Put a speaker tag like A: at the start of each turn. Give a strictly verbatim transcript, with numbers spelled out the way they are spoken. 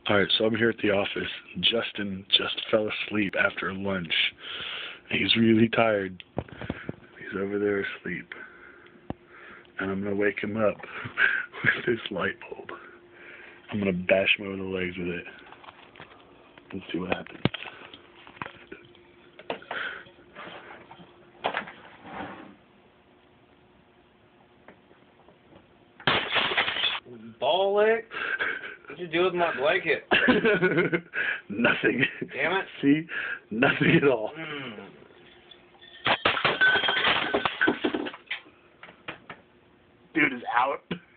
A: Alright, so I'm here at the office. Justin just fell asleep after lunch. He's really tired. He's over there asleep. And I'm going to wake him up with this light bulb. I'm going to bash him over the legs with it. Let's see what happens.
B: Ball leg? What'd you do with my blanket?
A: Nothing.
B: Damn it.
A: See? Nothing at all.
B: Mm.
A: Dude is out.